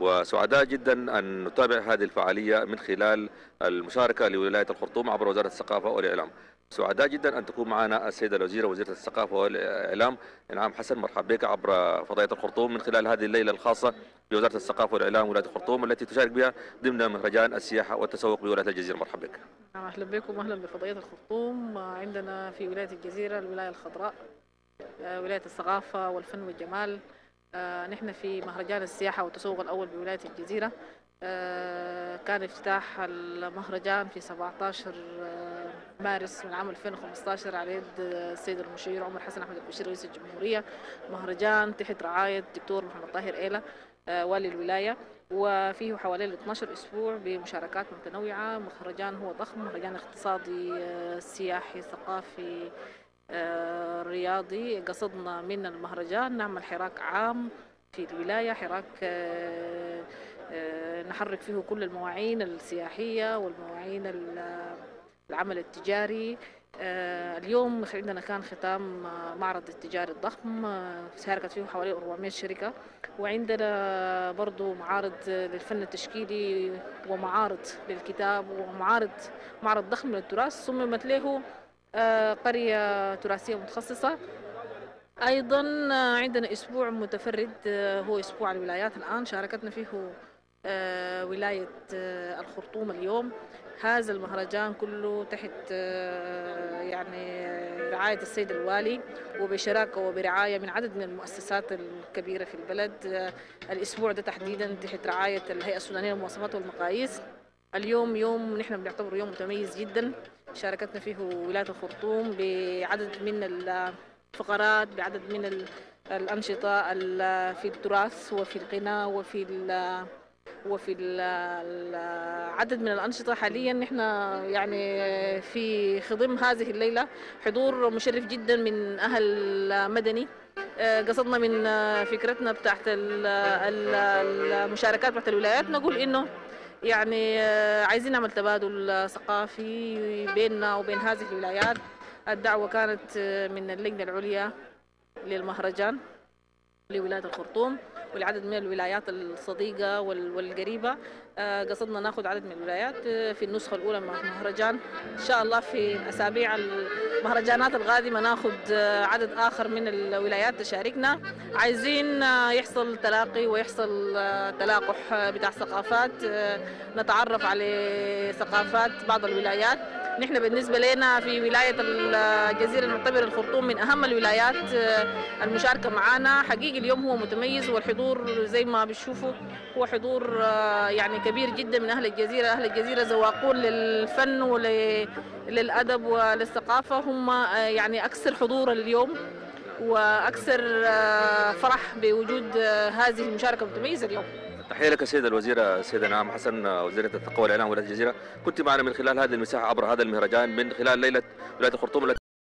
وسعداء جدا أن نتابع هذه الفعالية من خلال المشاركة لولاية الخرطوم عبر وزارة الثقافة والإعلام. سعداء جدا أن تكون معنا السيدة الوزيرة وزيرة الثقافة والإعلام إنعام حسن. مرحبا بك عبر فضائية الخرطوم من خلال هذه الليلة الخاصة بوزارة الثقافة والإعلام ولاية الخرطوم التي تشارك بها ضمن مهرجان السياحة والتسوق بولاية الجزيرة. مرحبا بك. أهلا بكم وأهلا بفضائية الخرطوم. عندنا في ولاية الجزيرة الولاية الخضراء، ولاية الثقافة والفن والجمال. نحن في مهرجان السياحة والتسوق الأول بولاية الجزيرة. كان افتتاح المهرجان في 17 مارس من عام 2015 على يد السيد المشير عمر حسن أحمد البشير رئيس الجمهورية. مهرجان تحت رعاية الدكتور محمد طاهر إيلا والي الولاية، وفيه حوالي 12 أسبوع بمشاركات متنوعة. مهرجان هو ضخم، مهرجان اقتصادي سياحي ثقافي رياضي. قصدنا من المهرجان نعمل حراك عام في الولاية، حراك نحرك فيه كل المواعين السياحية والمواعين العمل التجاري. اليوم عندنا كان ختام معرض التجاري الضخم شاركت فيه حوالي 400 شركة، وعندنا برضو معارض للفن التشكيلي ومعارض للكتاب معرض ضخم للتراث صممت له قرية تراثية متخصصة. أيضا عندنا أسبوع متفرد هو أسبوع الولايات. الآن شاركتنا فيه ولاية الخرطوم اليوم. هذا المهرجان كله تحت يعني رعاية السيد الوالي وبشراكة وبرعاية من عدد من المؤسسات الكبيرة في البلد. الأسبوع ده تحديدا تحت رعاية الهيئة السودانية للمواصفات والمقاييس. اليوم يوم نحن بنعتبره يوم متميز جدا. شاركتنا فيه ولاية الخرطوم بعدد من الفقرات، بعدد من الأنشطة في التراث وفي الغناء وفي عدد من الأنشطة. حاليا نحن يعني في خضم هذه الليلة حضور مشرف جدا من أهل مدني. قصدنا من فكرتنا بتاعت المشاركات بتاعت الولايات نقول إنه يعني عايزين نعمل تبادل ثقافي بيننا وبين هذه الولايات. الدعوة كانت من اللجنة العليا للمهرجان لولاية الخرطوم ولعدد من الولايات الصديقة والقريبة. قصدنا ناخذ عدد من الولايات في النسخة الأولى من المهرجان. إن شاء الله في الأسابيع المهرجانات القادمة ناخذ عدد آخر من الولايات تشاركنا. عايزين يحصل تلاقي ويحصل تلاقح بتاع ثقافات، نتعرف على ثقافات بعض الولايات. نحن بالنسبة لنا في ولاية الجزيرة نعتبر الخرطوم من أهم الولايات. المشاركة معنا حقيقي اليوم هو متميز، والحضور زي ما بتشوفوا هو حضور يعني كبير جدا من أهل الجزيرة. أهل الجزيرة ذواقون للفن وللأدب وللثقافة، هم يعني أكثر حضورا اليوم وأكثر فرح بوجود هذه المشاركة المتميزة اليوم. تحية لك السيدة الوزيرة السيدة إنعام حسن وزيرة الثقافة والإعلام ولاية الجزيرة. كنت معنا من خلال هذه المساحة عبر هذا المهرجان من خلال ليلة ولاية الخرطوم.